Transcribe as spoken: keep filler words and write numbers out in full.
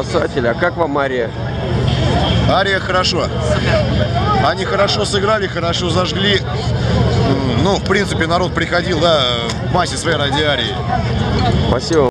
спасатели. А как вам Ария? Ария хорошо. Они хорошо сыграли, хорошо зажгли. Ну, в принципе, народ приходил, да, в массе своей ради Арии. Спасибо.